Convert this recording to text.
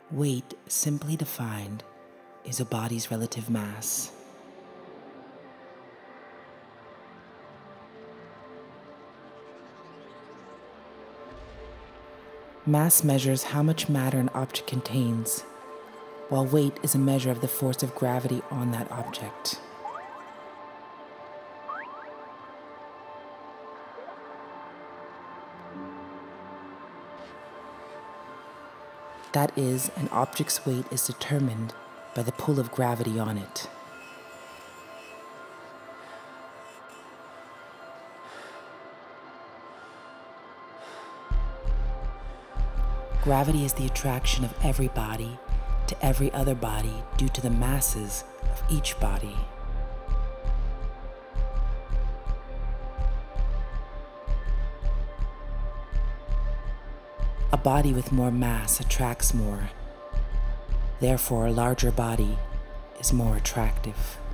Weight, simply defined, is a body's relative mass. Mass measures how much matter an object contains, while weight is a measure of the force of gravity on that object. That is, an object's weight is determined by the pull of gravity on it. Gravity is the attraction of every body to every other body due to the masses of each body. A body with more mass attracts more. Therefore, a larger body is more attractive.